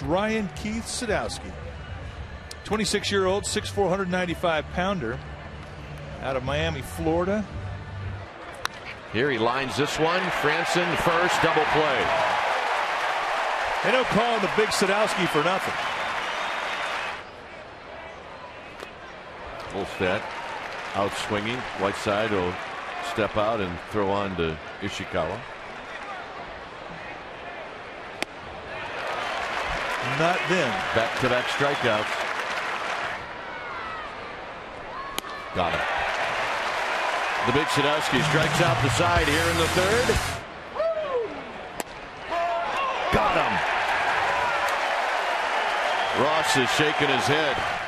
Ryan Keith Sadowski. 26-year-old, 6'4", 195-pounder out of Miami, Florida. Here he lines this one. Franson first, double play. They don't call him the big Sadowski for nothing. Olstead out swinging. Whiteside will step out and throw on to Ishikawa. Not then. Back-to-back strikeouts. Got him. The big Sadowski strikes out the side here in the third. Got him. Ross is shaking his head.